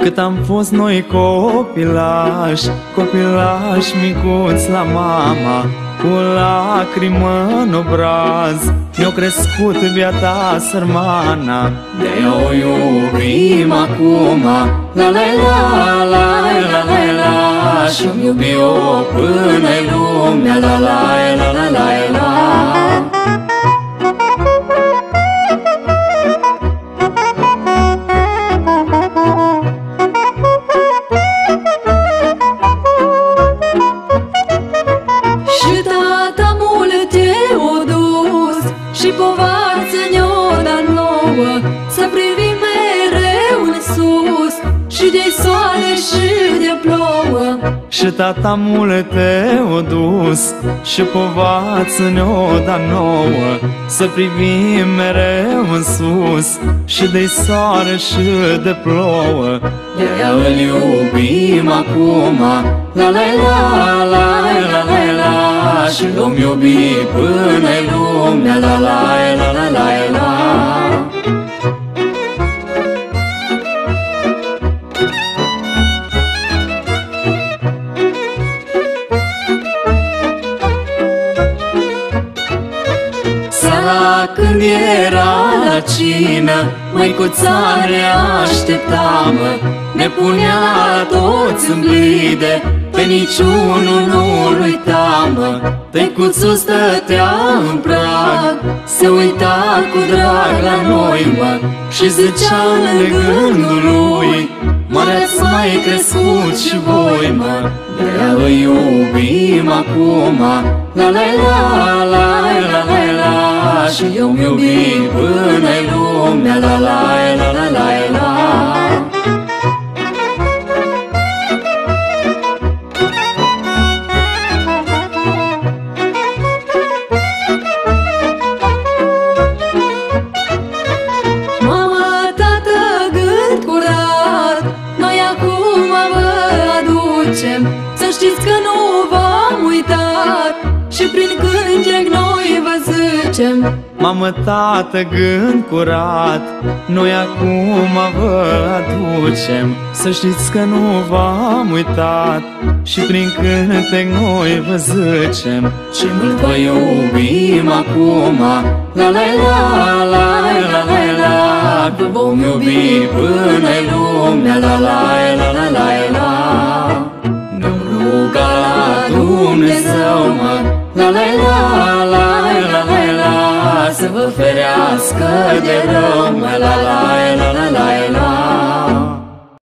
Cât am fost noi copilași, copilași micuți la mama, cu lacrimă în obraz, mi-o crescut biata sărmana. De-aia o iubim acum, la la la la la la la, și-mi iubi-o până-i lumea, la la la la la la. Și povață ne-o dat nouă, să privim mereu în sus, și de soare și de plouă. Și tata multe o dus, și povață ne-o dat nouă, să privim mereu în sus, și de soare și de plouă. De-aia îl iubim acum, la la la la la la la, și l-om iubi până-i lumea, la la la la la la. Seara când era la cină, măicuța ne aștepta-mă, ne punea toți în blide, pe niciunul nu-l uitam. Tăicuțul stătea în prag, se uita cu drag la noi, mă, și zicea în gândul lui: mă-ați mai crescut și voi, mă. De-aia îi iubim acum, la la la la la la la, și eu-mi iubi până-i lumea, la la la la la la. Să știți că nu v-am uitat, și prin cântec noi vă zicem: mamă, tată, gând curat, noi acum vă aducem. Să știți că nu v-am uitat, și prin cântec noi vă zicem: ce mult vă iubim acum, la la la la la la la, că vom iubi până-i lumea, la la la la la la. Ruga la Dumnezeu, mă, la la la la la la la, să vă ferească de rău, mă, la la la la la la.